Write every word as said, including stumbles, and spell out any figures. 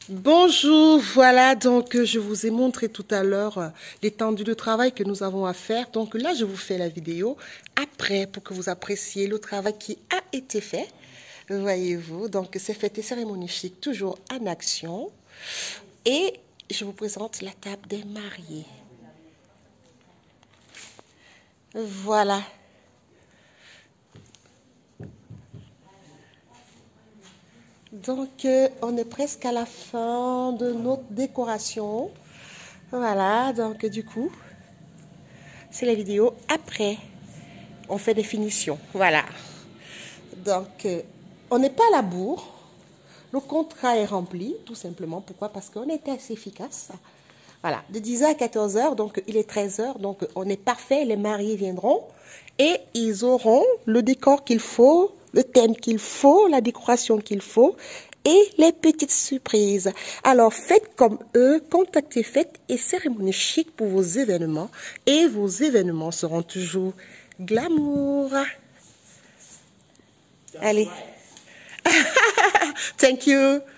Bonjour, voilà, donc euh, je vous ai montré tout à l'heure euh, l'étendue de travail que nous avons à faire. Donc là, je vous fais la vidéo après pour que vous appréciez le travail qui a été fait. Voyez-vous, donc c'est fête et cérémonie chic, toujours en action. Et je vous présente la table des mariés. Voilà. Donc, euh, on est presque à la fin de notre décoration. Voilà, donc du coup, c'est la vidéo après. On fait des finitions. Voilà. Donc, euh, on n'est pas à la bourre. Le contrat est rempli, tout simplement. Pourquoi? Parce qu'on était assez efficace. Voilà, de dix heures à quatorze heures, donc il est treize heures, donc on est parfait. Les mariés viendront et ils auront le décor qu'il faut, le thème qu'il faut, la décoration qu'il faut et les petites surprises. Alors faites comme eux, contactez Fête et Cérémonie Chic pour vos événements et vos événements seront toujours glamour. Allez. Thank you.